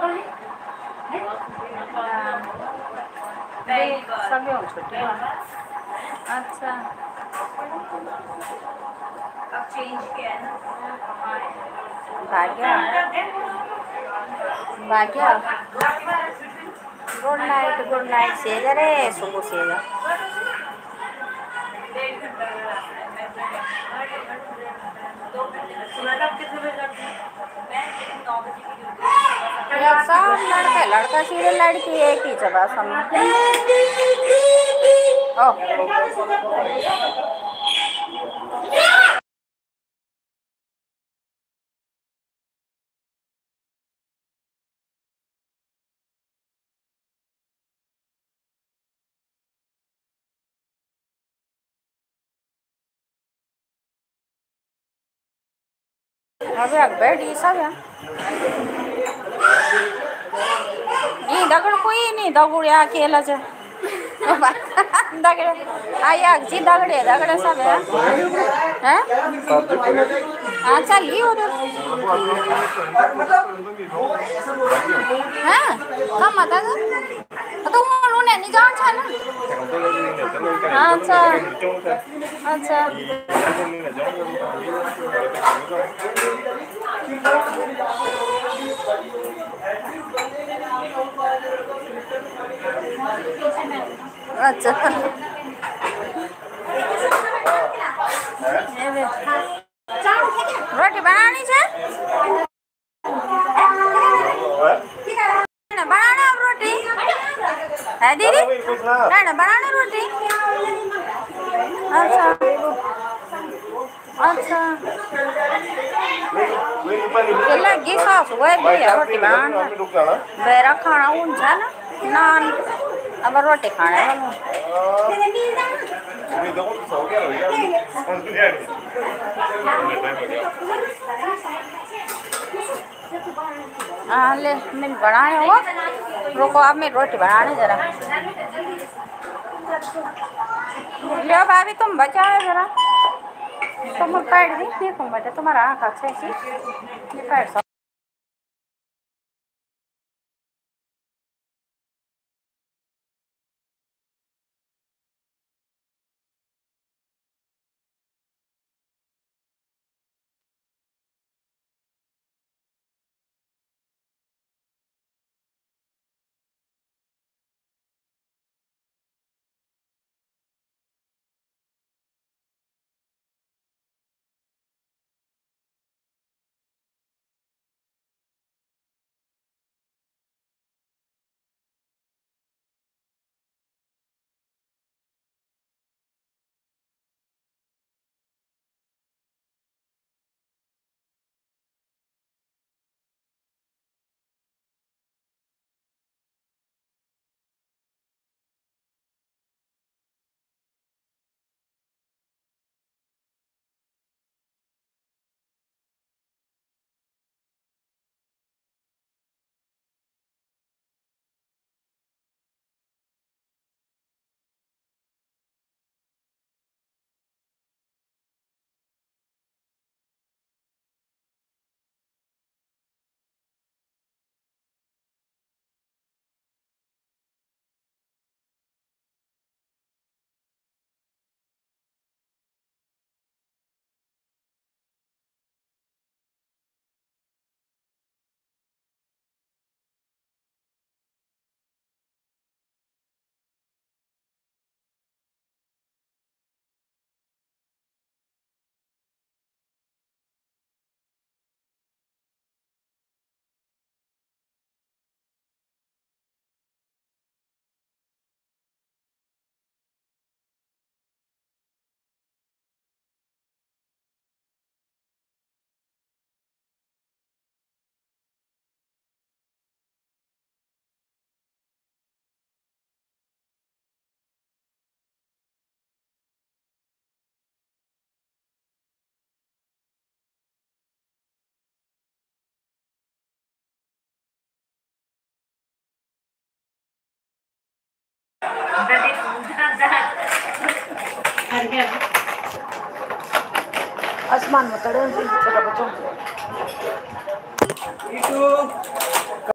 सभी हो छुट्टी। अच्छा अब चेंज किया है ना। भाग्या भाग्या गुड नाइट से जा रे सुबह से जा। सब लड़का सीरियल लड़की एक ही चला समय। अबे बैठी सब है ये दगड़ कोई नहीं दगड़ अकेला जा दगड़े आया जी दगड़े सब है हैं हाँ चल ये उधर हैं कम मत तो उन्होंने नहीं जान छा ना। अच्छा अच्छा अच्छा रोटी बनानी है बनाना अब रोटी है दीदी ना बनाना रोटी। अच्छा अच्छा लगी सास रोटी बनाना मेरा खाना ऊंचा ना नान अब रोटी खाने हाँ ले मैं बनाने हो रुको अब मैं रोटी बनाने जरा ले भाभी तुम बचाओ जरा तुम काट दी देखूँ बेटा तुम्हारा आँख अच्छे से काट सकते। आसमान में